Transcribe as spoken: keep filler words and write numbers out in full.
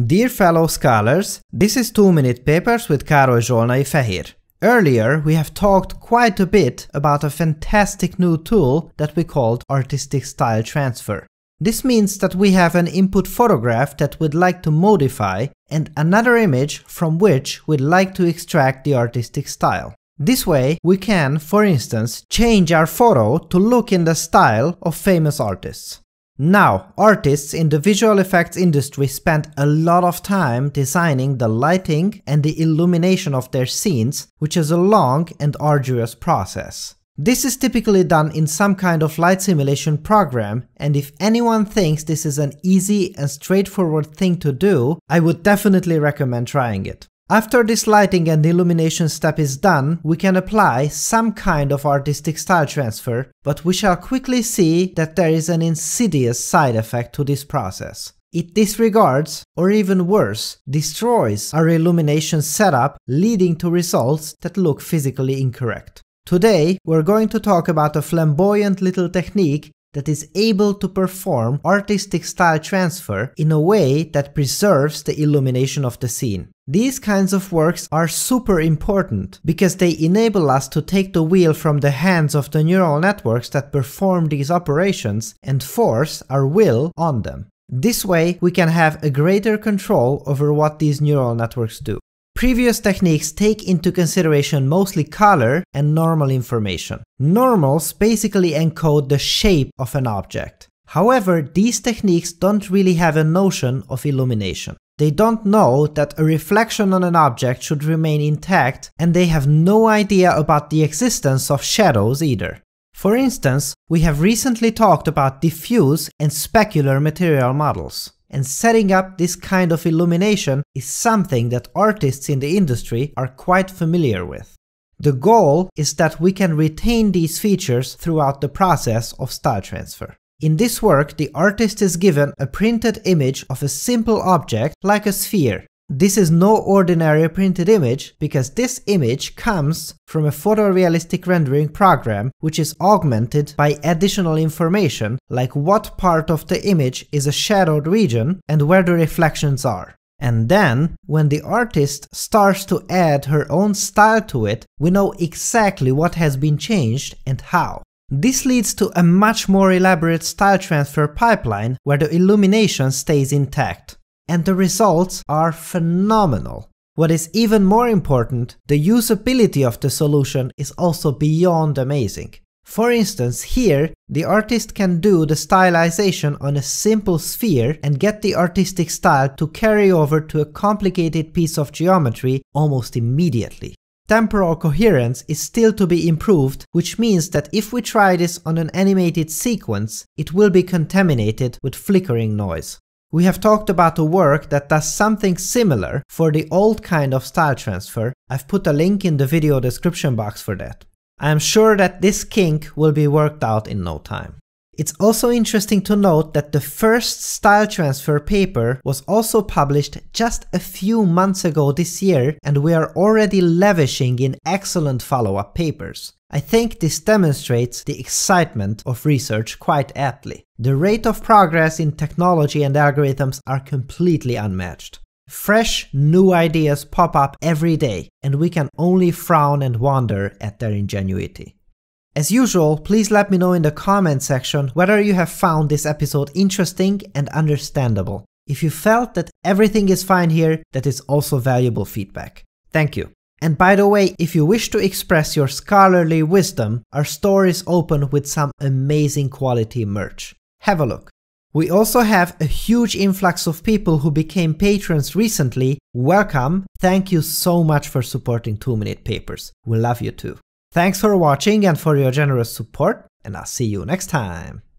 Dear fellow scholars, this is two minute Papers with Károly Zsolnai-Fehér. Earlier, we have talked quite a bit about a fantastic new tool that we called artistic style transfer. This means that we have an input photograph that we'd like to modify and another image from which we'd like to extract the artistic style. This way, we can, for instance, change our photo to look in the style of famous artists. Now, artists in the visual effects industry spend a lot of time designing the lighting and the illumination of their scenes, which is a long and arduous process. This is typically done in some kind of light simulation program, and if anyone thinks this is an easy and straightforward thing to do, I would definitely recommend trying it. After this lighting and illumination step is done, we can apply some kind of artistic style transfer, but we shall quickly see that there is an insidious side effect to this process. It disregards, or even worse, destroys our illumination setup, leading to results that look physically incorrect. Today, we're going to talk about a flamboyant little technique that is able to perform artistic style transfer in a way that preserves the illumination of the scene. These kinds of works are super important because they enable us to take the wheel from the hands of the neural networks that perform these operations and force our will on them. This way, we can have a greater control over what these neural networks do. Previous techniques take into consideration mostly color and normal information. Normals basically encode the shape of an object. However, these techniques don't really have a notion of illumination. They don't know that a reflection on an object should remain intact, and they have no idea about the existence of shadows either. For instance, we have recently talked about diffuse and specular material models. And setting up this kind of illumination is something that artists in the industry are quite familiar with. The goal is that we can retain these features throughout the process of style transfer. In this work, the artist is given a printed image of a simple object like a sphere. This is no ordinary printed image because this image comes from a photorealistic rendering program which is augmented by additional information like what part of the image is a shadowed region and where the reflections are. And then, when the artist starts to add her own style to it, we know exactly what has been changed and how. This leads to a much more elaborate style transfer pipeline where the illumination stays intact. And the results are phenomenal. What is even more important, the usability of the solution is also beyond amazing. For instance, here, the artist can do the stylization on a simple sphere and get the artistic style to carry over to a complicated piece of geometry almost immediately. Temporal coherence is still to be improved, which means that if we try this on an animated sequence, it will be contaminated with flickering noise. We have talked about a work that does something similar for the old kind of style transfer. I've put a link in the video description box for that. I am sure that this kink will be worked out in no time. It's also interesting to note that the first style transfer paper was also published just a few months ago this year, and we are already lavishing in excellent follow-up papers. I think this demonstrates the excitement of research quite aptly. The rate of progress in technology and algorithms are completely unmatched. Fresh, new ideas pop up every day, and we can only frown and wonder at their ingenuity. As usual, please let me know in the comment section whether you have found this episode interesting and understandable. If you felt that everything is fine here, that is also valuable feedback. Thank you. And by the way, if you wish to express your scholarly wisdom, our store is open with some amazing quality merch. Have a look. We also have a huge influx of people who became patrons recently. Welcome! Thank you so much for supporting two minute Papers. We love you too. Thanks for watching and for your generous support, and I'll see you next time.